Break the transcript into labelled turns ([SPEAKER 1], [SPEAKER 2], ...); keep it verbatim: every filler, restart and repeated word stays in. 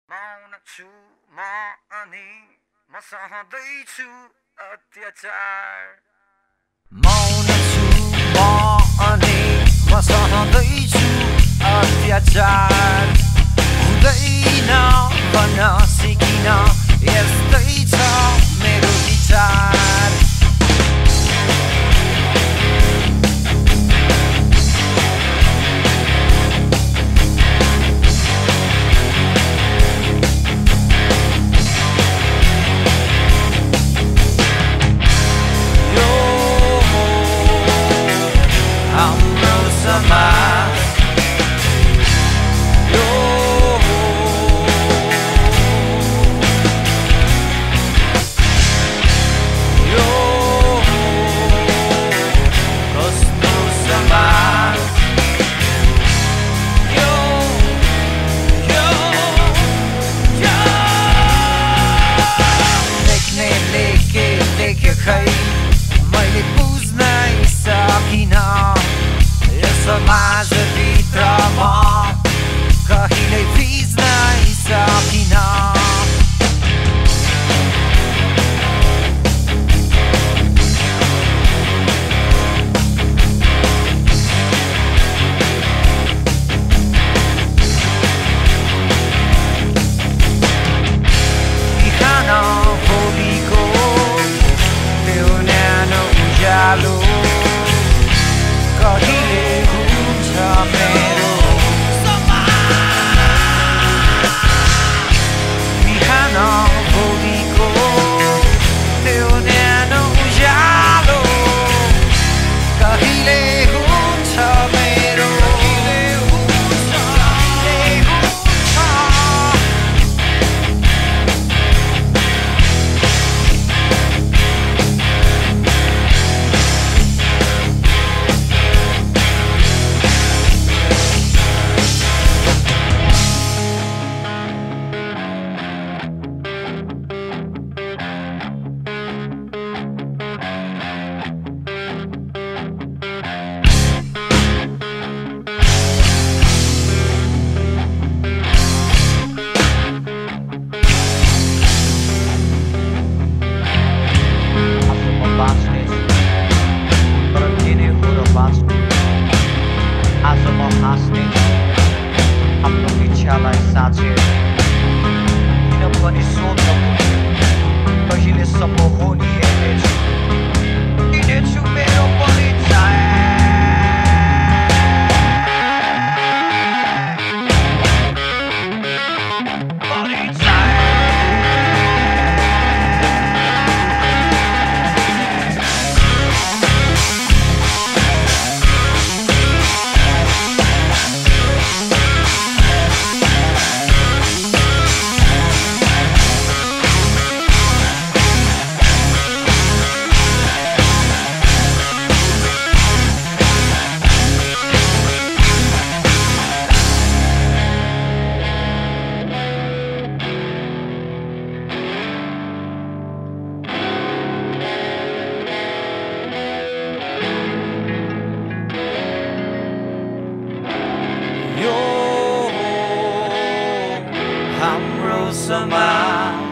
[SPEAKER 1] मौन छु म अनि म सहँदैछु अत्याचार। मौन छु म अनि म सहँदैछु अत्याचार। हुँदैन भन्न सिकिन यस्तै छ मेरो विचार। मैले बुझ्नै सकिन यो समाजभित्र म कहिल्यै भिज्नै सकिन। बिहान भोलिको त्यो न्यानो उज्यालो कहिले हुन्छ मेरो बिहान भोलिको त्यो न्यानो उज्यालो कहिले हुन्छ मेरो। आज म हाँस्ने आफ्नो इच्छालाई साँचेर किन पनि सोध्न कहिलेसम्म हो नि हेर्नेछु दिनेछु मेरो परिचय। हाम्रो समाज